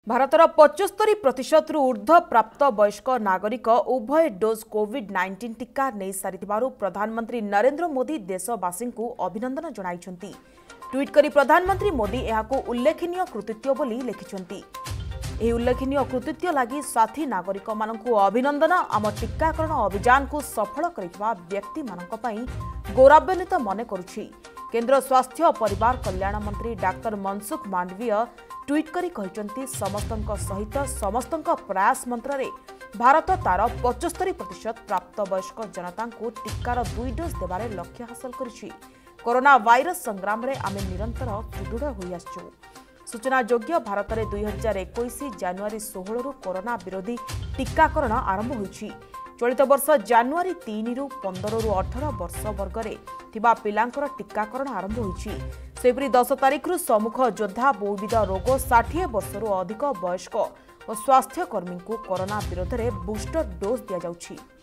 भारतर 75% रु ऊर्ध्व प्राप्त वयस्क नागरिक उभय डोज कोविड-19 टीका नहीं सारिथिबारु प्रधानमंत्री नरेंद्र मोदी देशवासी को अभिनंदन जणाइछन्ति। ट्वीट करी प्रधानमंत्री मोदी एहाको उल्लेखनीय कृतित्व बोली लिखिछन्ति। एही उल्लेखनीय कृतित्व लागि साथी नागरिक माननकु अभिनंदन। आम टीकाकरण अभियान को सफल करितबा व्यक्ति माननक पई गौरवान्वित मने करुछि। केंद्र स्वास्थ्य और परिवार कल्याण मंत्री डाक्टर मनसुख मांडवीय ट्वीट करी कहिसंति समस्तक सहित समस्तक प्रयास मंत्र रे भारत तार 75% प्राप्त वयस्क जनता को टीकार 2 डोज देवारे लक्ष्य हासिल करिछि। कोरोना वायरस संग्राम रे आमे निरंतर सुदृढ़ होई आछू। सूचना योग्य भारत में 2021 जनवरी 16 रु कोरोना विरोधी टीकाकरण आरंभ होइछि। चलित वर्ष जनवरी 3 रु 15 रु 18 वर्ष वर्ग रे थिबा पिलांकर टीकाकरण आरंभ होइछि। सेपरी 10 तारिख रु सम्मुख योद्धा बहुविध रोग 60 वर्ष रु अधिक वयस्क और स्वास्थ्य कर्मी को कोरोना विरोध में बूस्टर डोज दिया जाउछि।